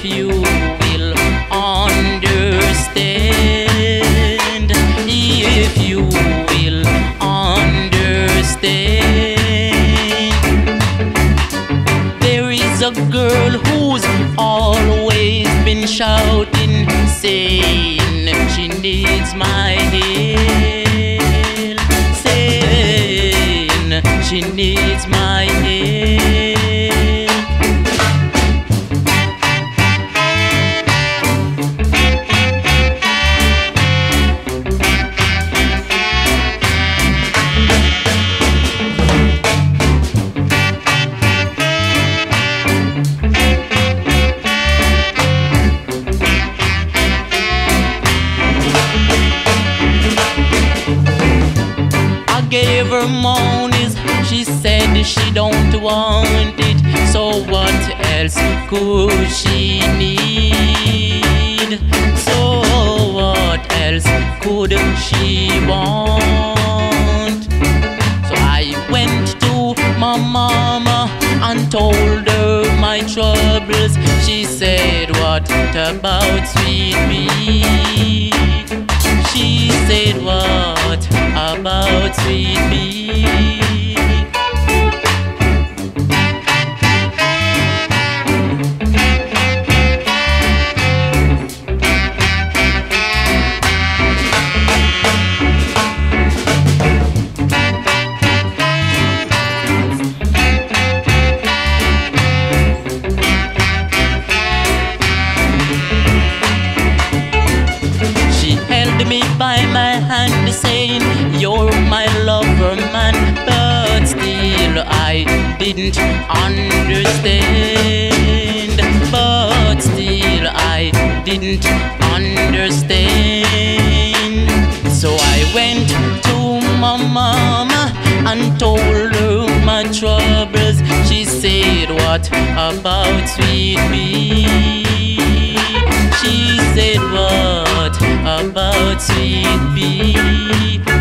you will understand, if you will understand. There is a girl who's always been shouting, saying she needs my help, saying she needs my help. Gave her monies, she said she don't want it. So what else could she need? So what else could she want? So I went to my mama and told her my troubles. She said, what about sweet pea? She said, what about sweet pea? Me by my hand saying, you're my lover man, but still I didn't understand, but still I didn't understand. So I went to my mama and told her my troubles. She said, what about sweet pea? She said, what about sweet pea?